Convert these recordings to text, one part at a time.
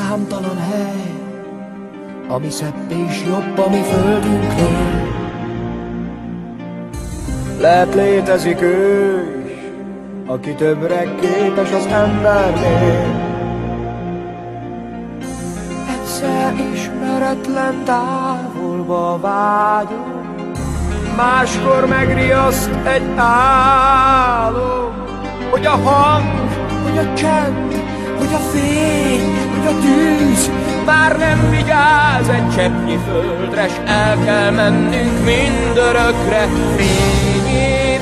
számtalan hely, ami szebb és jobb a mi földünknél. Lehet létezik ő is, aki többre képes az embernél. Egyszer ismeretlen távolba vágyom, máskor megriaszt egy álom, hogy a hang, hogy a csend, hogy a fény, hogy a tűz már nem vigyáz egy cseppnyi földre, s el kell mennünk mindörökre. Fényév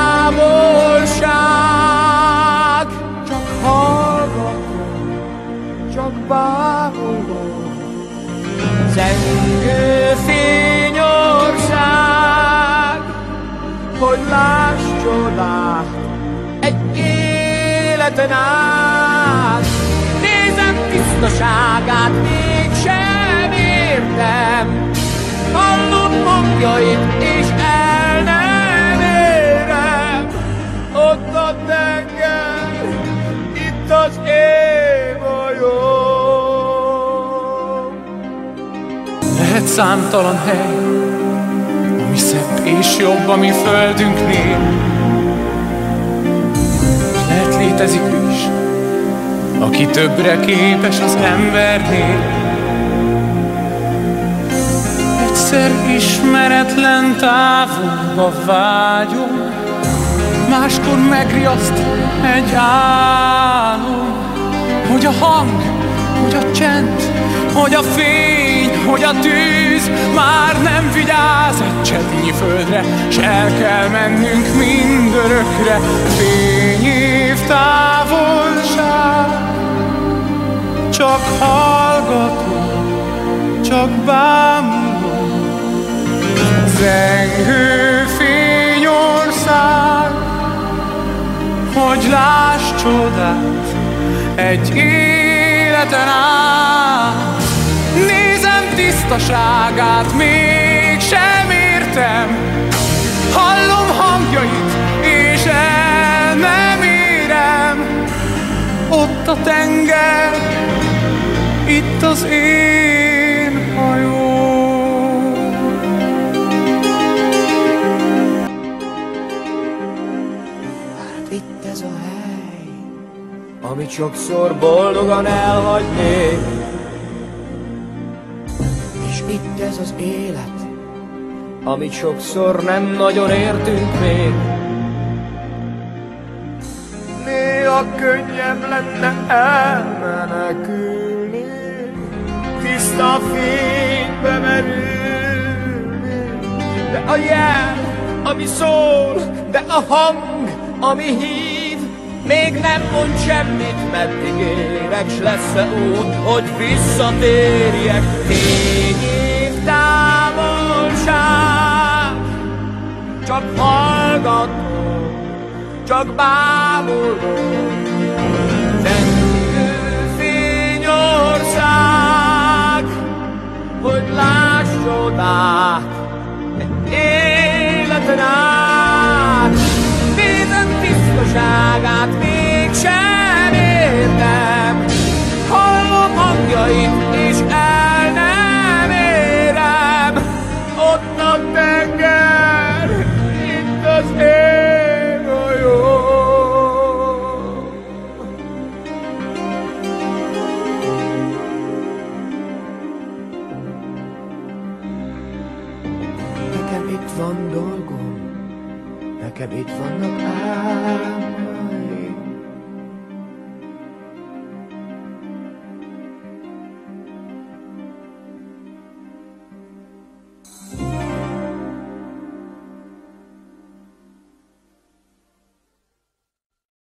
távolság, csak hallgatom, csak bámulom. Zengő fényország, hogy láss csodát egy életen át. Nézem tisztaságát, mégsem értem, hallom hangjait, és el nem érem. Ott a tenger, itt az én hajóm. Lehet számtalan hely, ami szebb és jobb a mi földünknél. Lehet létezik ő is, aki többre képes az embernél. Egyszer ismeretlen távolba vágyom, máskor megriaszt egy álom, hogy a hang, hogy a csend, hogy a fény, hogy a tűz már nem vigyáz egy cseppnyi földre, s el kell mennünk mindörökre. Fényév távolság, csak hallgatom, csak bámulom. Zengő fényország, hogy láss csodát egy életen át. Nézem tisztaságát, mégsem értem, hallom hangjait, és el nem érem. Ott a tenger, itt az én hajóm. Hát itt ez a hely, amit sokszor boldogan elhagynék, és itt ez az élet, amit sokszor nem nagyon értünk még. Néha könnyebb lenne elmenekülni, tiszta fénybe merülni, de a jel, ami szól, de a hang, ami hív, még nem mond semmit, meddig érek, s lesz-e út, hogy visszatérjek. Fényév távolság, csak hallgatom, csak bámulom. Zengő fényország, hogy láss csodát életen át. Nézem tisztaságát, mégsem értem, hallom hangjait, és el nem érem. Ott a tenger, itt az én hajóm. Nekem itt van dolgom, nekem itt vannak álmaim.